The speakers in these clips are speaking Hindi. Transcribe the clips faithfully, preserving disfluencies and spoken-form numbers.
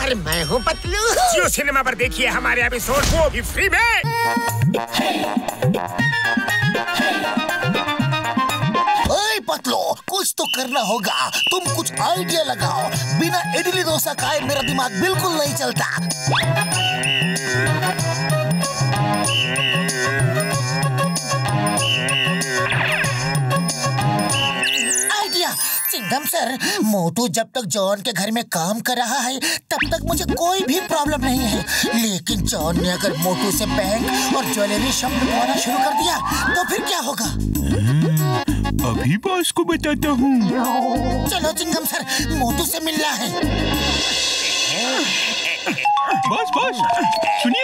और मैं हूँ पतलू। जियो सिनेमा पर देखिए हमारे एपिसोड को भी फ्री में। ओए पतलू, कुछ तो करना होगा। तुम कुछ आइडिया लगाओ। बिना इडली डोसा खाए मेरा दिमाग बिल्कुल नहीं चलता। आइडिया। चिंगम सर, मोटू जब तक जॉन के घर में काम कर रहा है तब तक मुझे कोई भी प्रॉब्लम नहीं है, लेकिन जॉन ने अगर मोटू से बैंक और ज्वेलरी शब्द बोलना शुरू कर दिया तो फिर क्या होगा? अभी बॉस को बताता हूँ। चलो चिंगम सर, मोटू से मिलना है। बॉस बॉस सुनिए।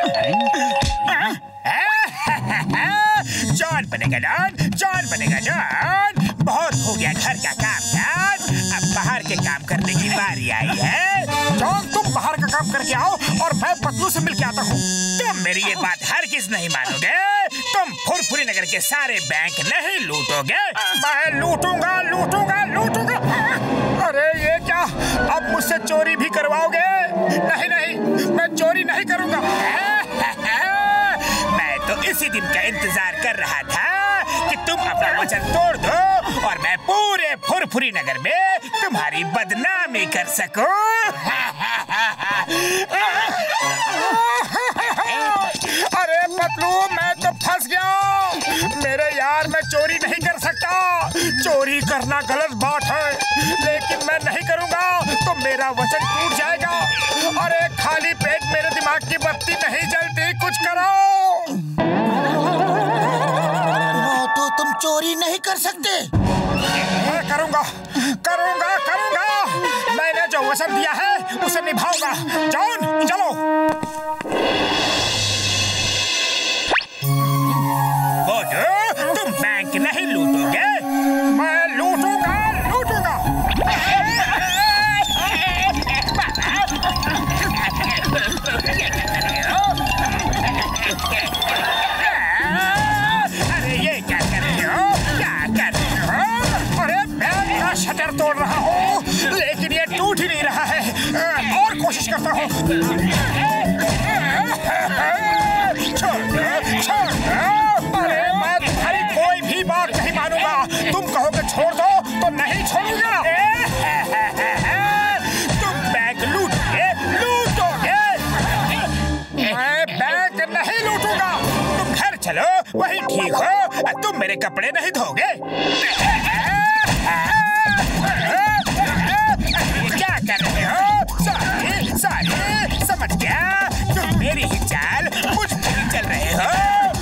जॉन बनेगा डॉन, जॉन बनेगा जॉन। बहुत हो गया घर का काम काज, अब बाहर के काम करने की बारी आई है। जॉन तुम बाहर का काम करके आओ और मैं पतलू से मिल के आता हूँ। तुम मेरी ये बात हरगिज नहीं मानोगे। तुम फुरफुरी नगर के सारे बैंक नहीं लूटोगे। मैं लूटूंगा लूटूंगा लूटूंगा। अरे ये क्या, अब मुझसे चोरी भी करवाओगे? नहीं नहीं, मैं चोरी नहीं करूंगा। मैं तो इसी दिन का इंतजार कर रहा था कि तुम अपना वचन तोड़ दो और मैं पूरे फुरफुरी नगर में तुम्हारी बदनामी कर सकूं। अरे पतलू, मैं तो फंस गया। मेरे यार, मैं चोरी नहीं कर सकता। चोरी करना गलत बात है, लेकिन मैं नहीं करूंगा तो मेरा वचन टूट जाएगा। अरे खाली पेट मेरे दिमाग की बत्ती नहीं जलती, कुछ करो। तो तुम चोरी नहीं कर सकते। मैं करूंगा करूंगा करूंगा। मैंने जो वचन दिया है उसे निभाऊंगा। जॉन चलो। बोलो, तुम बैंक नहीं लूटोगे? मैं लूटूंगा लूटूंगा। अरे ये क्या कर रहे हो, क्या कर रहे हो? अरे मैं ना शटर तोड़ रहा हूँ, लेकिन ये टूट ही नहीं रहा है। और कोशिश करता हूँ। छोड़ दो, छोड़ दो। अरे मैं तुम्हारी कोई भी बात नहीं मानूंगा। तुम कहोगे छोड़ दो तो नहीं छोड़ूंगा। तुम बैंक लूटोगे लूटोगे। मैं बैंक नहीं लूटूंगा। तुम घर चलो, वही ठीक हो। तुम मेरे कपड़े नहीं धोगे। क्या कर रहे हो? सॉरी सॉरी, समझ गया। तुम मेरी ही चाल मुझ पर ही चल रहे हो।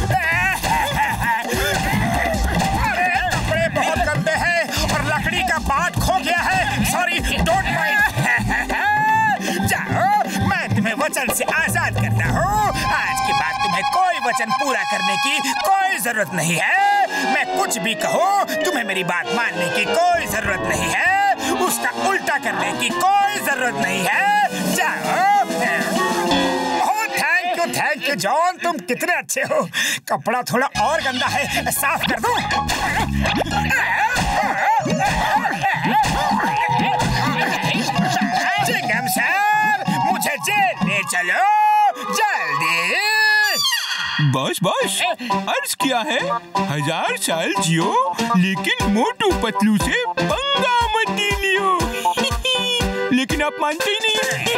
अरे कपड़े बहुत गंदे हैं और लकड़ी का बाट खो गया है। Sorry, don't mind. जाओ, मैं तुम्हें वचन से आजाद करता हूँ। आज के बाद तुम्हें कोई वचन पूरा करने की कोई जरूरत नहीं है। मैं कुछ भी कहूँ, तुम्हें मेरी बात मानने की कोई जरूरत नहीं है। उसका उल्टा करने की कोई जरूरत नहीं है। जाओ। Oh, thank you thank you John, तुम कितने अच्छे हो। कपड़ा थोड़ा और गंदा है, साफ कर दो। चिंगम सर, मुझे जेल ले चलो जल्दी। बॉस बॉस, अर्ज किया है हजार साल जियो, लेकिन मोटू पतलू से पंगा मत लियो। लेकिन आप मानते ही नहीं।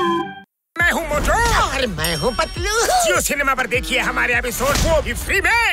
मैं हूँ मोटू और मैं हूँ पतलू। जियो सिनेमा पर देखिए हमारे एपिसोड को भी फ्री में।